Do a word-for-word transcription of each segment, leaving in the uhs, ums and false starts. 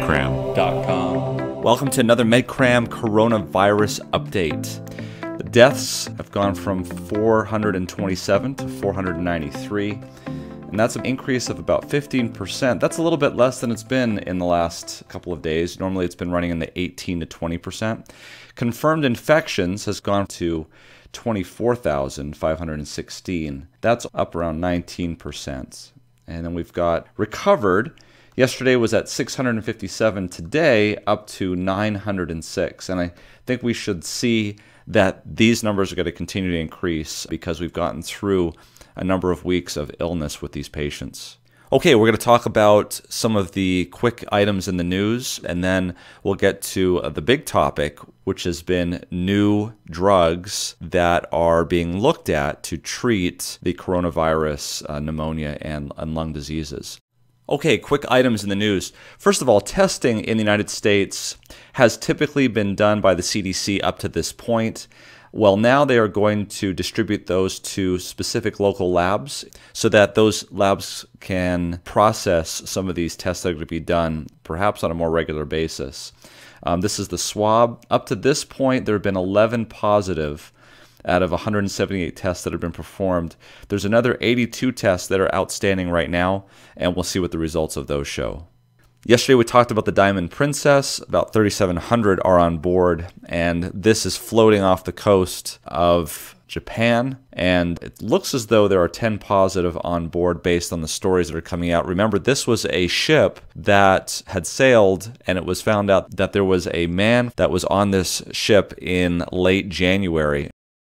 medcram dot com. Welcome to another MedCram coronavirus update. The deaths have gone from four hundred twenty-seven to four hundred ninety-three, and that's an increase of about fifteen percent. That's a little bit less than it's been in the last couple of days. Normally it's been running in the eighteen to twenty percent. Confirmed infections has gone to twenty-four thousand five hundred sixteen. That's up around nineteen percent. And then we've got recovered. Yesterday was at six hundred fifty-seven, today up to nine hundred six. And I think we should see that these numbers are going to continue to increase because we've gotten through a number of weeks of illness with these patients. Okay, we're going to talk about some of the quick items in the news, and then we'll get to the big topic, which has been new drugs that are being looked at to treat the coronavirus, uh, pneumonia, and, and lung diseases. Okay, quick items in the news. First of all, testing in the United States has typically been done by the C D C up to this point. Well, now they are going to distribute those to specific local labs so that those labs can process some of these tests that are going to be done perhaps on a more regular basis. Um, this is the swab. Up to this point, there have been eleven positive out of one hundred seventy-eight tests that have been performed. There's another eighty-two tests that are outstanding right now, and we'll see what the results of those show. Yesterday we talked about the Diamond Princess. About thirty-seven hundred are on board, and this is floating off the coast of Japan, and it looks as though there are ten positive on board based on the stories that are coming out. Remember, this was a ship that had sailed, and it was found out that there was a man that was on this ship in late January.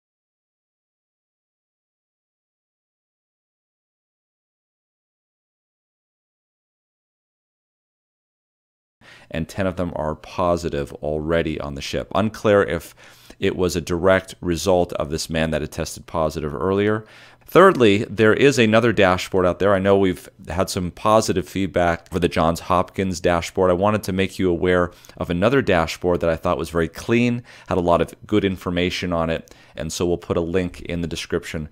And ten of them are positive already on the ship. Unclear if it was a direct result of this man that had tested positive earlier. Thirdly, there is another dashboard out there. I know we've had some positive feedback for the Johns Hopkins dashboard. I wanted to make you aware of another dashboard that I thought was very clean, had a lot of good information on it, and so we'll put a link in the description.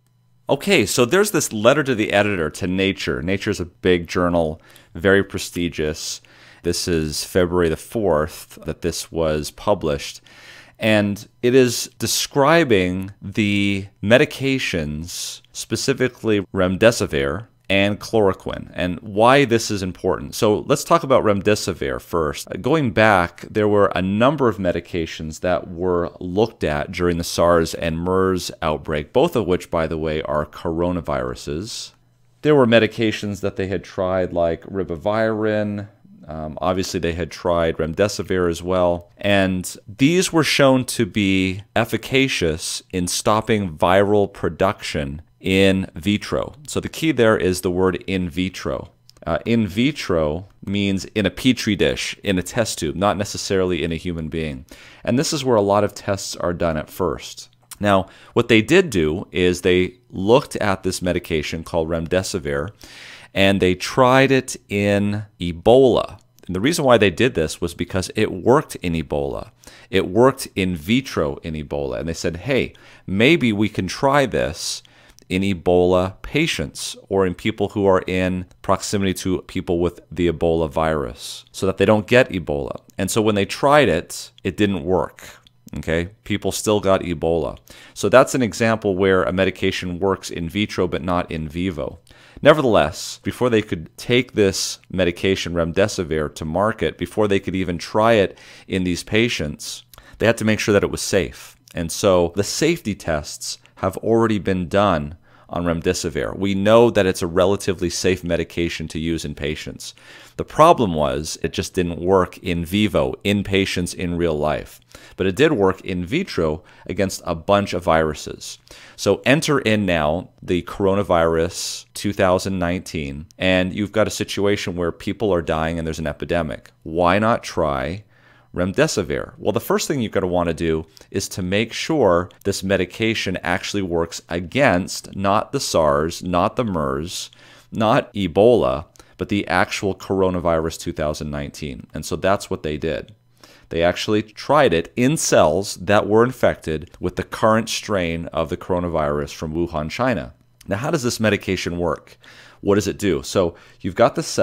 Okay, so there's this letter to the editor, to Nature. Nature is a big journal, very prestigious. This is February the fourth that this was published, and it is describing the medications, specifically Remdesivir and Chloroquine, and why this is important. So let's talk about Remdesivir first. Going back, there were a number of medications that were looked at during the SARS and MERS outbreak, both of which, by the way, are coronaviruses. There were medications that they had tried like ribavirin. Um, obviously, they had tried Remdesivir as well, and these were shown to be efficacious in stopping viral production in vitro. So the key there is the word in vitro. Uh, in vitro means in a petri dish, in a test tube, not necessarily in a human being. And this is where a lot of tests are done at first. Now, what they did do is they looked at this medication called Remdesivir, and they tried it in Ebola. And the reason why they did this was because it worked in Ebola. It worked in vitro in Ebola. And they said, hey, maybe we can try this in Ebola patients or in people who are in proximity to people with the Ebola virus so that they don't get Ebola. And so when they tried it, it didn't work. Okay, people still got Ebola. So that's an example where a medication works in vitro but not in vivo. Nevertheless, before they could take this medication, Remdesivir, to market, before they could even try it in these patients, they had to make sure that it was safe. And so the safety tests have already been done on Remdesivir. We know that it's a relatively safe medication to use in patients. The problem was it just didn't work in vivo, in patients in real life. But it did work in vitro against a bunch of viruses. So enter in now the coronavirus two thousand nineteen, and you've got a situation where people are dying and there's an epidemic. Why not try Remdesivir? Well, the first thing you've got to want to do is to make sure this medication actually works against not the SARS, not the MERS, not Ebola, but the actual coronavirus two thousand nineteen. And so that's what they did. They actually tried it in cells that were infected with the current strain of the coronavirus from Wuhan, China. Now, how does this medication work? What does it do? So you've got the cell,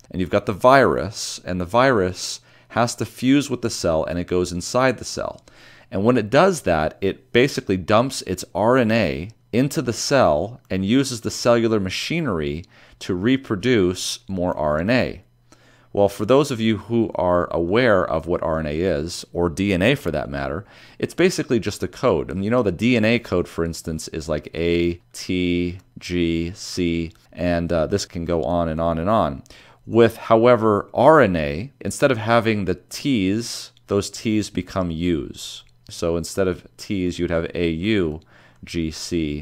and you've got the virus, and the virus has to fuse with the cell and it goes inside the cell. And when it does that, it basically dumps its R N A into the cell and uses the cellular machinery to reproduce more R N A. Well, for those of you who are aware of what R N A is, or D N A for that matter, it's basically just a code. And you know, the D N A code, for instance, is like A, T, G, C, and uh, this can go on and on and on. With, however, R N A, instead of having the T's, those T's become U's. So instead of T's, you'd have A U, G C,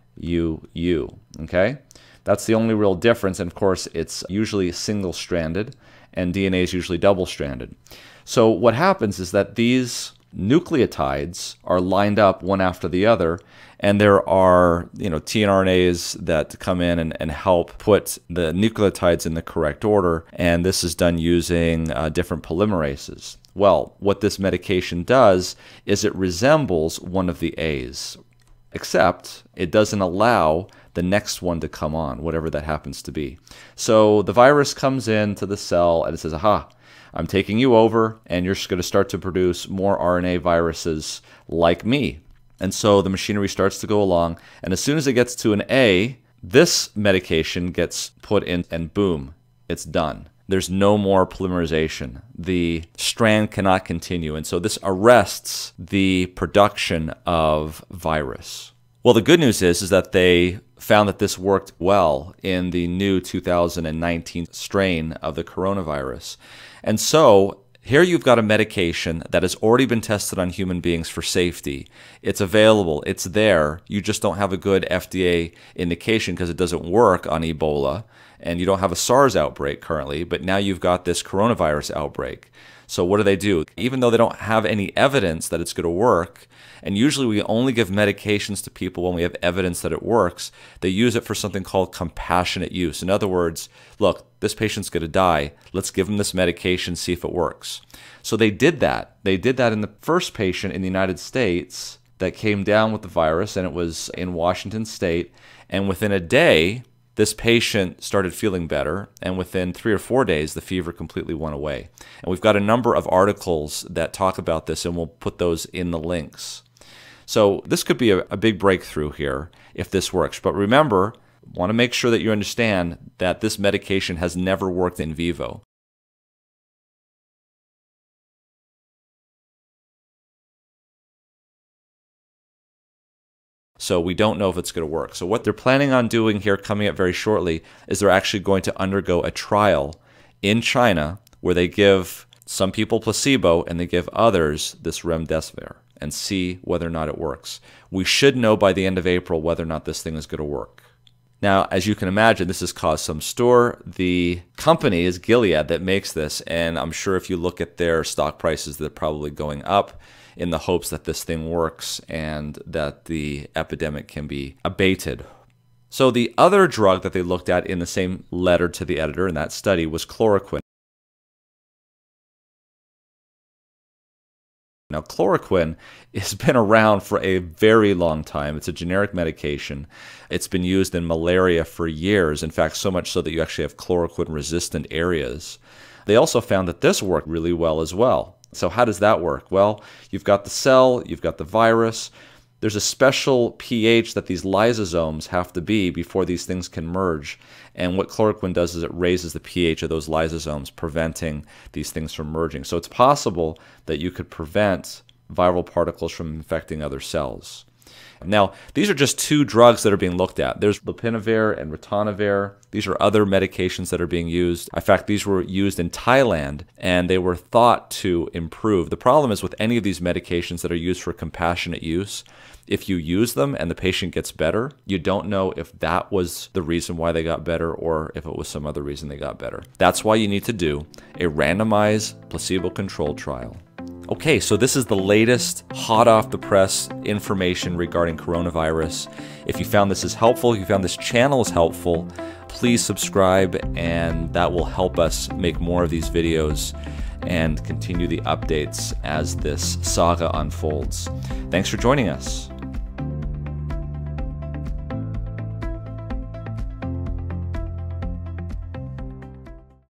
U, U, okay? That's the only real difference, and of course, it's usually single-stranded, and D N A is usually double-stranded. So what happens is that these nucleotides are lined up one after the other, and there are, you know, tRNAs that come in and, and help put the nucleotides in the correct order, and this is done using uh, different polymerases. Well, what this medication does is it resembles one of the A's, except it doesn't allow the next one to come on, whatever that happens to be. So the virus comes into the cell and it says, aha, I'm taking you over, and you're just going to start to produce more R N A viruses like me. And so the machinery starts to go along, and as soon as it gets to an A, this medication gets put in, and boom, it's done. There's no more polymerization. The strand cannot continue, and so this arrests the production of virus. Well, the good news is, is that they found that this worked well in the new two thousand nineteen strain of the coronavirus. And so here you've got a medication that has already been tested on human beings for safety. It's available. It's there. You just don't have a good F D A indication because it doesn't work on Ebola, and you don't have a SARS outbreak currently, but now you've got this coronavirus outbreak. So what do they do? Even though they don't have any evidence that it's going to work, and usually we only give medications to people when we have evidence that it works, they use it for something called compassionate use. In other words, look, this patient's going to die. Let's give them this medication, see if it works. So they did that. They did that in the first patient in the United States that came down with the virus, and it was in Washington State. And within a day, this patient started feeling better, and within three or four days, the fever completely went away. And we've got a number of articles that talk about this, and we'll put those in the links. So this could be a, a big breakthrough here if this works. But remember, want to make sure that you understand that this medication has never worked in vivo. So we don't know if it's going to work. So what they're planning on doing here, coming up very shortly, is they're actually going to undergo a trial in China where they give some people placebo and they give others this Remdesivir and see whether or not it works. We should know by the end of April whether or not this thing is going to work. Now, as you can imagine, this has caused some stir. The company is Gilead that makes this, and I'm sure if you look at their stock prices, they're probably going up in the hopes that this thing works and that the epidemic can be abated. So the other drug that they looked at in the same letter to the editor in that study was chloroquine. Now, chloroquine has been around for a very long time. It's a generic medication. It's been used in malaria for years. In fact, so much so that you actually have chloroquine-resistant areas. They also found that this worked really well as well. So how does that work? Well, you've got the cell, you've got the virus. There's a special pH that these lysosomes have to be before these things can merge. And what chloroquine does is it raises the pH of those lysosomes, preventing these things from merging. So it's possible that you could prevent viral particles from infecting other cells. Now, these are just two drugs that are being looked at. There's lopinavir and ritonavir. These are other medications that are being used. In fact, these were used in Thailand, and they were thought to improve. The problem is with any of these medications that are used for compassionate use, if you use them and the patient gets better, you don't know if that was the reason why they got better or if it was some other reason they got better. That's why you need to do a randomized placebo-controlled trial. Okay, so this is the latest hot off the press information regarding coronavirus. If you found this is helpful, if you found this channel is helpful, please subscribe, and that will help us make more of these videos and continue the updates as this saga unfolds. Thanks for joining us.